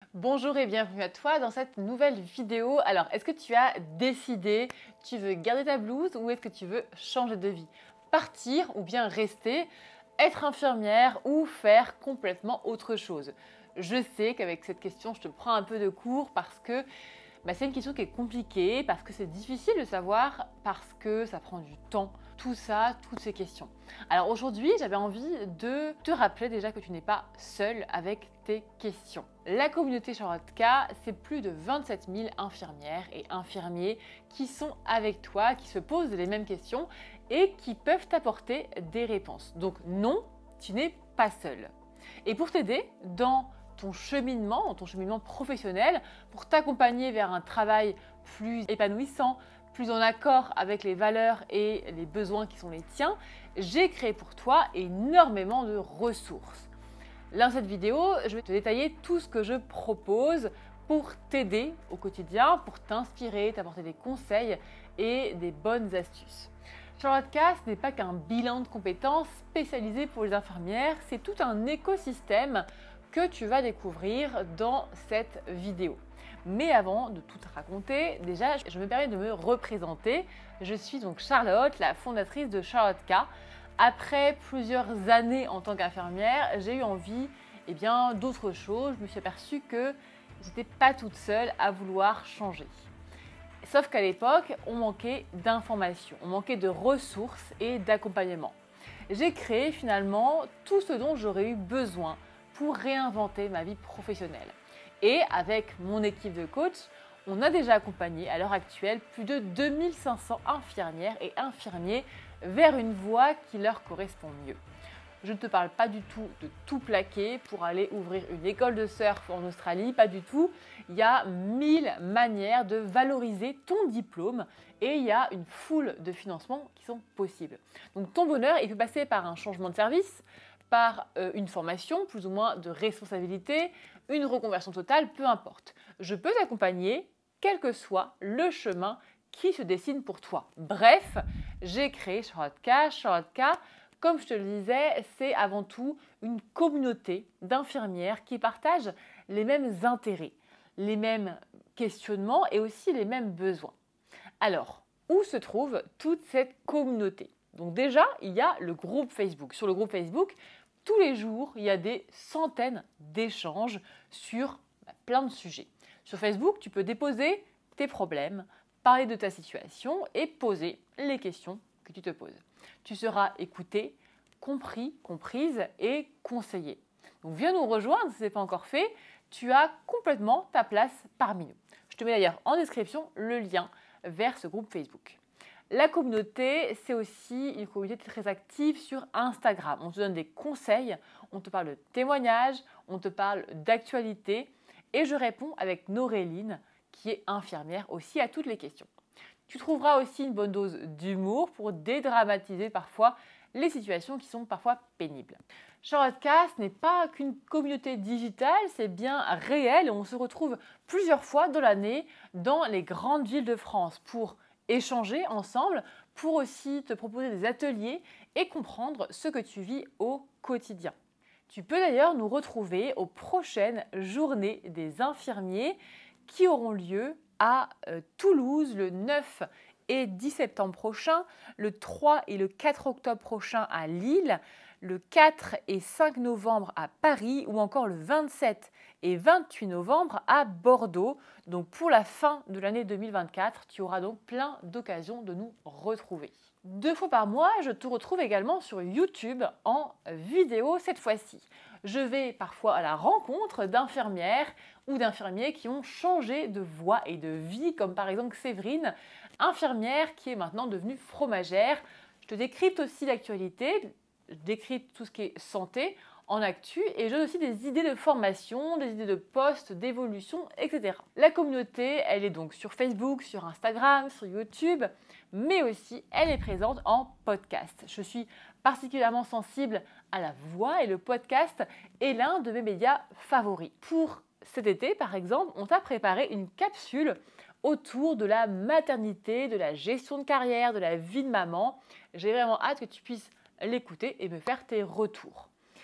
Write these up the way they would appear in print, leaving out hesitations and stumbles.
Bonjour et bienvenue à toi dans cette nouvelle vidéo. Alors, est-ce que tu as décidé, tu veux garder ta blouse ou est-ce que tu veux changer de vie? Partir ou bien rester, être infirmière ou faire complètement autre chose? Je sais qu'avec cette question, je te prends un peu de cours parce que c'est une question qui est compliquée, parce que c'est difficile de savoir, parce que ça prend du temps. Tout ça, toutes ces questions. Alors aujourd'hui, j'avais envie de te rappeler déjà que tu n'es pas seule avec tes questions. La communauté Charlotte K, c'est plus de 27 000 infirmières et infirmiers qui sont avec toi, qui se posent les mêmes questions et qui peuvent t'apporter des réponses. Donc non, tu n'es pas seule. Et pour t'aider dans ton cheminement professionnel, pour t'accompagner vers un travail plus épanouissant, plus en accord avec les valeurs et les besoins qui sont les tiens, j'ai créé pour toi énormément de ressources. Là, dans cette vidéo, je vais te détailler tout ce que je propose pour t'aider au quotidien, pour t'inspirer, t'apporter des conseils et des bonnes astuces. Charlotte K, ce n'est pas qu'un bilan de compétences spécialisé pour les infirmières, c'est tout un écosystème que tu vas découvrir dans cette vidéo. Mais avant de tout te raconter, déjà, je me permets de me représenter. Je suis donc Charlotte, la fondatrice de Charlotte K. Après plusieurs années en tant qu'infirmière, j'ai eu envie d'autre chose. Je me suis aperçue que j'étais pas toute seule à vouloir changer. Sauf qu'à l'époque, on manquait d'informations, on manquait de ressources et d'accompagnement. J'ai créé finalement tout ce dont j'aurais eu besoin pour réinventer ma vie professionnelle. Et avec mon équipe de coach, on a déjà accompagné à l'heure actuelle plus de 2500 infirmières et infirmiers vers une voie qui leur correspond mieux. Je ne te parle pas du tout de tout plaquer pour aller ouvrir une école de surf en Australie, pas du tout. Il y a 1000 manières de valoriser ton diplôme et il y a une foule de financements qui sont possibles. Donc ton bonheur, il peut passer par un changement de service, par une formation, plus ou moins de responsabilité, une reconversion totale, peu importe. Je peux t'accompagner, quel que soit le chemin qui se dessine pour toi. Bref, j'ai créé Charlotte K. Charlotte K, comme je te le disais, c'est avant tout une communauté d'infirmières qui partagent les mêmes intérêts, les mêmes questionnements et aussi les mêmes besoins. Alors, où se trouve toute cette communauté? Donc déjà, il y a le groupe Facebook. Sur le groupe Facebook, tous les jours, il y a des centaines d'échanges sur plein de sujets. Sur Facebook, tu peux déposer tes problèmes, parler de ta situation et poser les questions que tu te poses. Tu seras écouté, compris, comprise et conseillé. Donc viens nous rejoindre si ce n'est pas encore fait. Tu as complètement ta place parmi nous. Je te mets d'ailleurs en description le lien vers ce groupe Facebook. La communauté, c'est aussi une communauté très active sur Instagram. On te donne des conseils, on te parle de témoignages, on te parle d'actualité et je réponds avec Noréline, qui est infirmière aussi, à toutes les questions. Tu trouveras aussi une bonne dose d'humour pour dédramatiser parfois les situations qui sont parfois pénibles. Charlotte K, ce n'est pas qu'une communauté digitale, c'est bien réel. On se retrouve plusieurs fois dans l'année dans les grandes villes de France pour échanger ensemble, pour aussi te proposer des ateliers et comprendre ce que tu vis au quotidien. Tu peux d'ailleurs nous retrouver aux prochaines journées des infirmiers qui auront lieu à Toulouse le 9 et 10 septembre prochain, le 3 et le 4 octobre prochain à Lille, le 4 et 5 novembre à Paris ou encore le 27 et 28 novembre à Bordeaux. Donc pour la fin de l'année 2024, tu auras donc plein d'occasions de nous retrouver. 2 fois par mois, je te retrouve également sur YouTube en vidéo cette fois-ci. Je vais parfois à la rencontre d'infirmières ou d'infirmiers qui ont changé de voie et de vie, comme par exemple Séverine, infirmière qui est maintenant devenue fromagère. Je te décrypte aussi l'actualité, je décrypte tout ce qui est santé en actu et je donne aussi des idées de formation, des idées de posts, d'évolution, etc. La communauté, elle est donc sur Facebook, sur Instagram, sur YouTube, mais aussi elle est présente en podcast. Je suis particulièrement sensible à la voix et le podcast est l'un de mes médias favoris. Pour cet été, par exemple, on t'a préparé une capsule autour de la maternité, de la gestion de carrière, de la vie de maman. J'ai vraiment hâte que tu puisses l'écouter et me faire tes retours.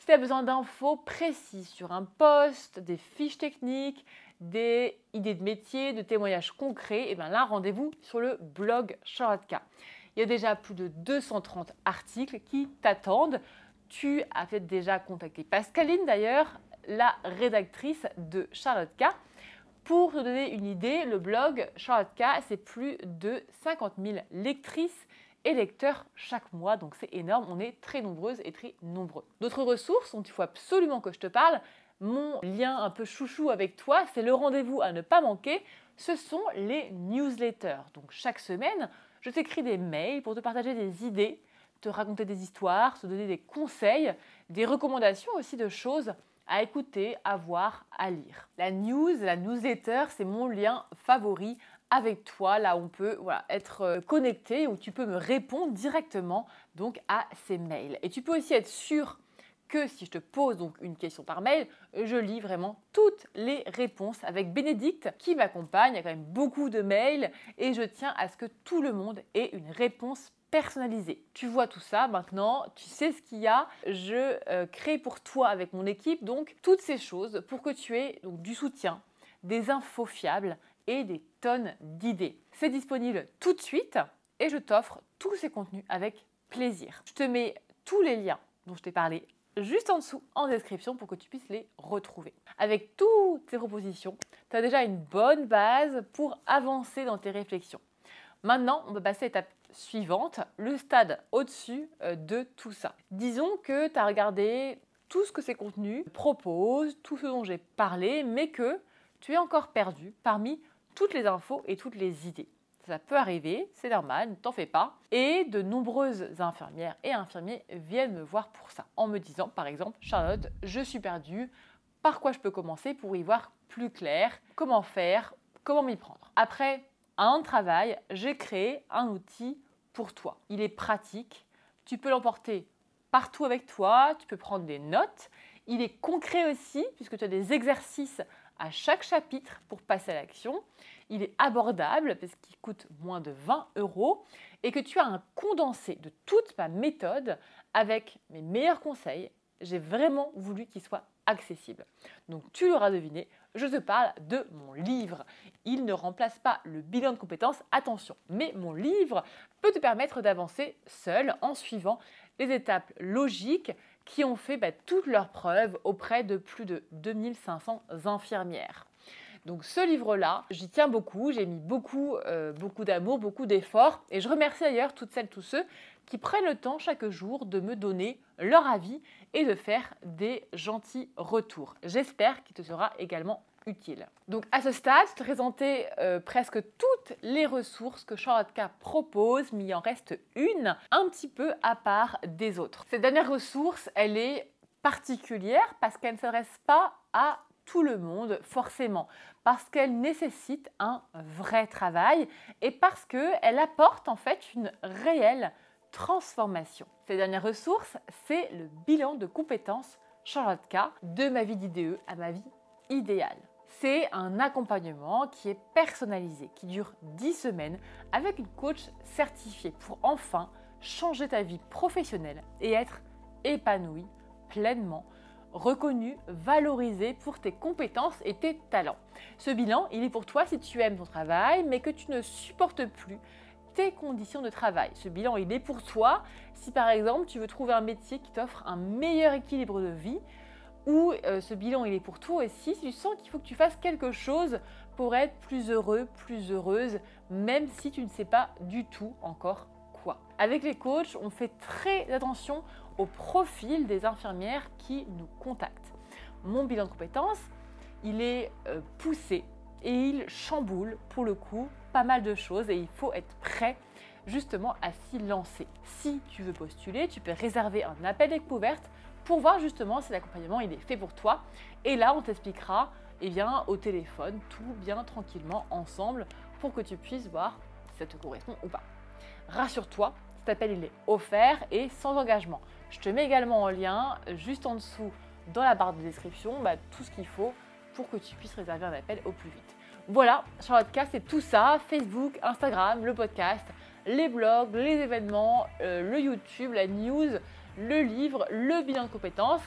Si tu as besoin d'infos précises sur un poste, des fiches techniques, des idées de métier, de témoignages concrets, et bien là, rendez-vous sur le blog Charlotte K. Il y a déjà plus de 230 articles qui t'attendent. Tu as peut-être déjà contacté Pascaline d'ailleurs, la rédactrice de Charlotte K. Pour te donner une idée, le blog Charlotte K, c'est plus de 50 000 lectrices et lecteurs chaque mois, donc c'est énorme, on est très nombreuses et très nombreux. D'autres ressources dont il faut absolument que je te parle, mon lien un peu chouchou avec toi, c'est le rendez-vous à ne pas manquer, ce sont les newsletters. Donc chaque semaine, je t'écris des mails pour te partager des idées, te raconter des histoires, te donner des conseils, des recommandations aussi de choses à écouter, à voir, à lire. La newsletter, c'est mon lien favori avec toi, là où on peut être connecté, où tu peux me répondre directement donc à ces mails. Et tu peux aussi être sûr que si je te pose donc une question par mail, je lis vraiment toutes les réponses avec Bénédicte qui m'accompagne. Il y a quand même beaucoup de mails et je tiens à ce que tout le monde ait une réponse personnalisée. Tu vois tout ça maintenant, tu sais ce qu'il y a. Je crée pour toi avec mon équipe donc toutes ces choses pour que tu aies donc du soutien, des infos fiables et des tonnes d'idées. C'est disponible tout de suite et je t'offre tous ces contenus avec plaisir. Je te mets tous les liens dont je t'ai parlé juste en dessous en description pour que tu puisses les retrouver. Avec toutes ces propositions, tu as déjà une bonne base pour avancer dans tes réflexions. Maintenant, on va passer à l'étape suivante, le stade au-dessus de tout ça. Disons que tu as regardé tout ce que ces contenus proposent, tout ce dont j'ai parlé, mais que tu es encore perdu parmi toutes les infos et toutes les idées. Ça peut arriver, c'est normal, ne t'en fais pas. Et de nombreuses infirmières et infirmiers viennent me voir pour ça, en me disant par exemple, Charlotte, je suis perdue, par quoi je peux commencer pour y voir plus clair, comment faire, comment m'y prendre. Après un an de travail, j'ai créé un outil pour toi. Il est pratique, tu peux l'emporter partout avec toi, tu peux prendre des notes. Il est concret aussi, puisque tu as des exercices à chaque chapitre pour passer à l'action. Il est abordable parce qu'il coûte moins de 20 € et que tu as un condensé de toute ma méthode avec mes meilleurs conseils. J'ai vraiment voulu qu'il soit accessible. Donc tu l'auras deviné, je te parle de mon livre. Il ne remplace pas le bilan de compétences, attention, mais mon livre peut te permettre d'avancer seul en suivant les étapes logiques qui ont fait toutes leurs preuves auprès de plus de 2500 infirmières. Donc ce livre-là, j'y tiens beaucoup, j'ai mis beaucoup d'amour, beaucoup d'efforts et je remercie d'ailleurs toutes celles, tous ceux qui prennent le temps chaque jour de me donner leur avis et de faire des gentils retours. J'espère qu'il te sera également utile. Donc à ce stade, je te présentais presque toutes les ressources que Charlotte K propose, mais il en reste une un petit peu à part des autres. Cette dernière ressource, elle est particulière parce qu'elle ne s'adresse pas à tout le monde forcément, parce qu'elle nécessite un vrai travail et parce qu'elle apporte en fait une réelle transformation. Cette dernière ressource, c'est le bilan de compétences Charlotte K de ma vie d'IDE à ma vie idéale. C'est un accompagnement qui est personnalisé, qui dure 10 semaines avec une coach certifiée pour enfin changer ta vie professionnelle et être épanoui pleinement, reconnu, valorisé pour tes compétences et tes talents. Ce bilan, il est pour toi si tu aimes ton travail, mais que tu ne supportes plus tes conditions de travail. Ce bilan, il est pour toi si par exemple tu veux trouver un métier qui t'offre un meilleur équilibre de vie, ou ce bilan, il est pour toi aussi si tu sens qu'il faut que tu fasses quelque chose pour être plus heureux, plus heureuse, même si tu ne sais pas du tout encore quoi. Avec les coachs, on fait très attention au profil des infirmières qui nous contactent. Mon bilan de compétences, il est poussé et il chamboule pour le coup pas mal de choses et il faut être prêt justement à s'y lancer. Si tu veux postuler, tu peux réserver un appel découverte pour voir justement si l'accompagnement il est fait pour toi. Et là, on t'expliquera au téléphone, tout bien tranquillement ensemble pour que tu puisses voir si ça te correspond ou pas. Rassure-toi, cet appel il est offert et sans engagement. Je te mets également en lien juste en dessous dans la barre de description tout ce qu'il faut pour que tu puisses réserver un appel au plus vite. Voilà, Charlotte K, c'est tout ça, Facebook, Instagram, le podcast, les blogs, les événements, le YouTube, la news, le livre, le bilan de compétences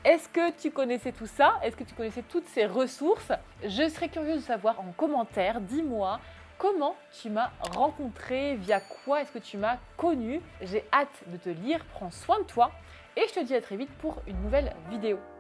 Est-ce que tu connaissais tout ça? Est-ce que tu connaissais toutes ces ressources? Je serais curieuse de savoir en commentaire. Dis-moi comment tu m'as rencontré, via quoi est-ce que tu m'as connu. J'ai hâte de te lire. Prends soin de toi et je te dis à très vite pour une nouvelle vidéo.